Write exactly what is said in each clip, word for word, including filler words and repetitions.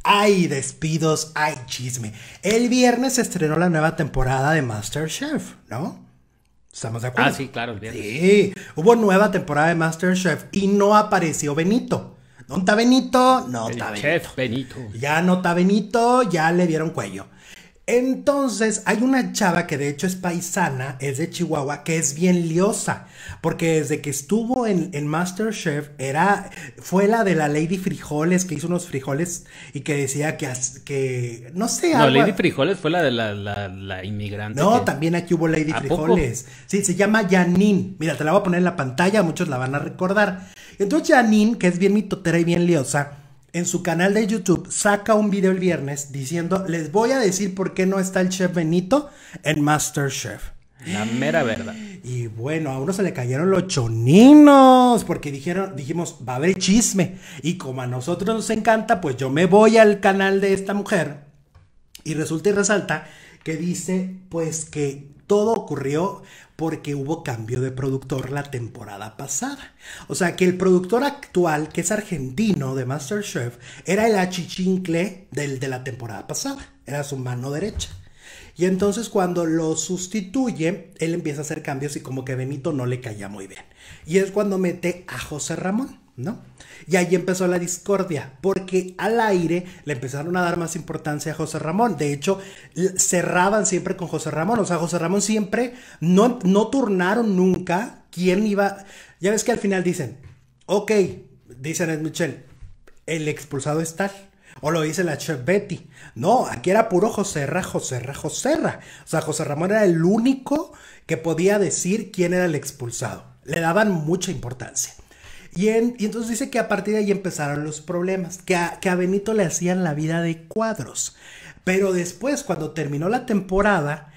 Hay despidos, hay chisme. El viernes se estrenó la nueva temporada de MasterChef, ¿no? ¿Estamos de acuerdo? Ah, sí, claro, el viernes. Sí, hubo nueva temporada de MasterChef y no apareció Benito. ¿No está Benito? No El está Benito. chef Benito. Ya no está Benito, ya le dieron cuello. Entonces, hay una chava que de hecho es paisana, es de Chihuahua, que es bien liosa, porque desde que estuvo en, en MasterChef, era, fue la de la Lady Frijoles, que hizo unos frijoles y que decía que, que no sé, No, algo... Lady Frijoles fue la de la, la, la inmigrante. No, que... también aquí hubo Lady ¿A Frijoles. poco? Sí, se llama Janine. Mira, te la voy a poner en la pantalla, muchos la van a recordar. Entonces Janine, que es bien mitotera y bien liosa, en su canal de YouTube saca un video el viernes diciendo, les voy a decir por qué no está el chef Benito en MasterChef. La mera verdad. Y bueno, a uno se le cayeron los choninos, porque dijeron, dijimos, va a haber chisme. Y como a nosotros nos encanta, pues yo me voy al canal de esta mujer y resulta y resalta que dice, pues que todo ocurrió porque hubo cambio de productor la temporada pasada. O sea, que el productor actual, que es argentino de MasterChef, era el achichincle del de la temporada pasada. Era su mano derecha. Y entonces cuando lo sustituye, él empieza a hacer cambios y como que Benito no le caía muy bien. Y es cuando mete a José Ramón, ¿no? Y ahí empezó la discordia, porque al aire le empezaron a dar más importancia a José Ramón. De hecho, cerraban siempre con José Ramón. O sea, José Ramón siempre, no, no turnaron nunca quién iba. Ya ves que al final dicen, ok, dicen Ed Michel, el expulsado es tal. O lo dice la chef Betty. No, aquí era puro Joserra, Joserra, Joserra. O sea, José Ramón era el único que podía decir quién era el expulsado. Le daban mucha importancia. Y, en, y entonces dice que a partir de ahí empezaron los problemas, que a, que a Benito le hacían la vida de cuadros. Pero después, cuando terminó la temporada,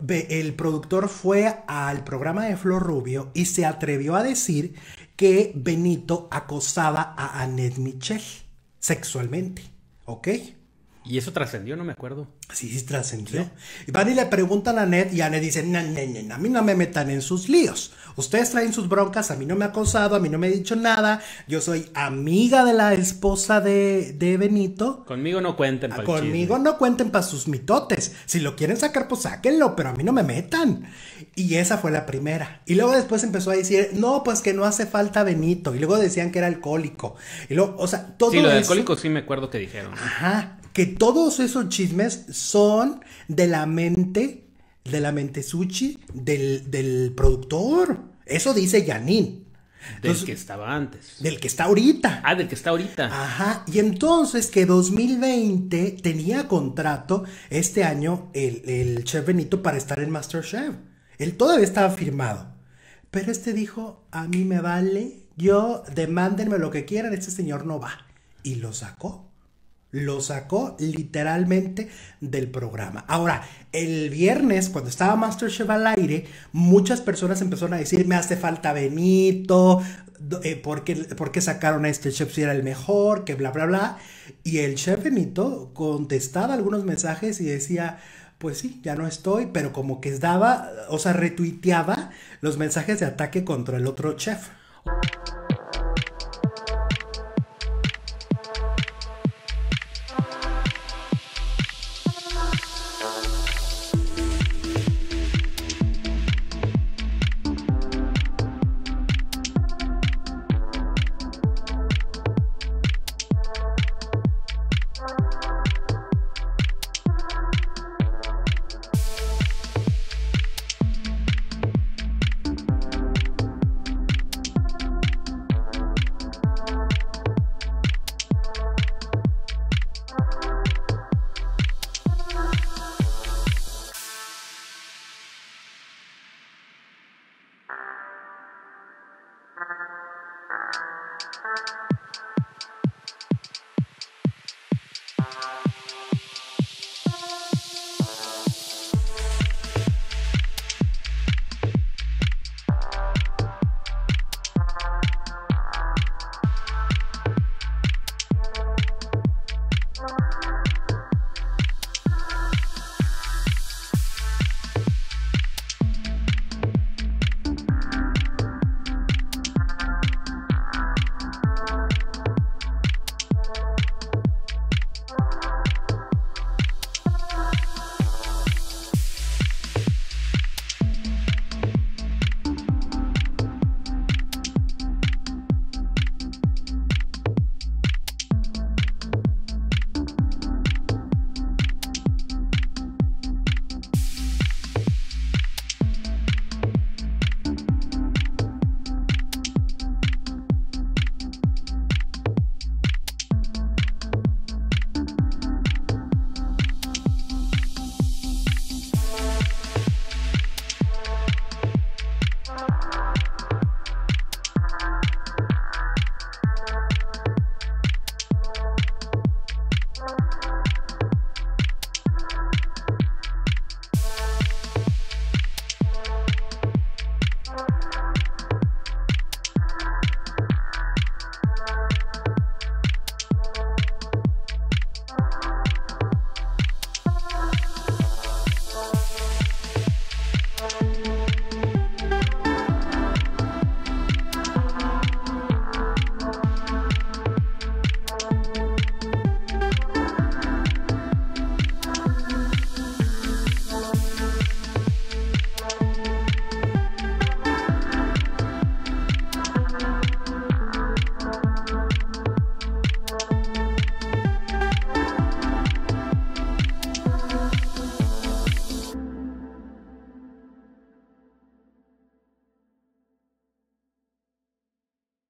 el productor fue al programa de Flor Rubio y se atrevió a decir que Benito acosaba a Annette Michel sexualmente, ¿ok? ¿Y eso trascendió? No me acuerdo. Sí, sí trascendió. ¿Sí? Y van y le preguntan a Annette y Annette dice, no, no, no, a mí no me metan en sus líos. Ustedes traen sus broncas, a mí no me ha acosado, a mí no me ha dicho nada. Yo soy amiga de la esposa de, de Benito. Conmigo no cuenten para el Conmigo chisme. no cuenten para sus mitotes. Si lo quieren sacar, pues sáquenlo, pero a mí no me metan. Y esa fue la primera. Y luego después empezó a decir, no, pues que no hace falta Benito. Y luego decían que era alcohólico. Y luego, o sea, todo Sí, lo de eso... alcohólico sí me acuerdo que dijeron. Ajá. Que todos esos chismes son de la mente, de la mente sushi del, del productor. Eso dice Janine. Del entonces, que estaba antes. Del que está ahorita. Ah, del que está ahorita. Ajá. Y entonces que dos mil veinte tenía contrato este año el, el chef Benito para estar en MasterChef. Él todavía estaba firmado. Pero este dijo, a mí me vale, yo demándenme lo que quieran, este señor no va. Y lo sacó. Lo sacó literalmente del programa. Ahora, el viernes, cuando estaba MasterChef al aire, muchas personas empezaron a decir, me hace falta Benito, eh, ¿por, qué, ¿por qué sacaron a este chef si era el mejor? Que bla, bla, bla. Y el chef Benito contestaba algunos mensajes y decía, pues sí, ya no estoy, pero como que daba, o sea, retuiteaba los mensajes de ataque contra el otro chef.